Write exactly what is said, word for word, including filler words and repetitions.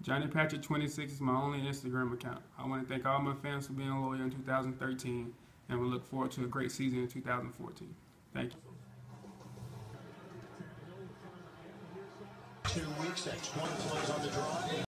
Johnny Patrick twenty-six is my only Instagram account. I want to thank all my fans for being loyal in two thousand thirteen, and we look forward to a great season in two thousand fourteen. Thank you. Two weeks, that's twenty plays on the draw.